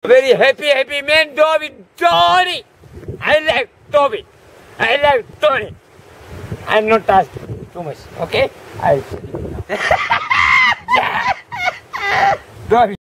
Very happy man, Tony. I like Toby. I like Tony. I'm not asking too much, okay? I'll see you now. Yeah. Toby.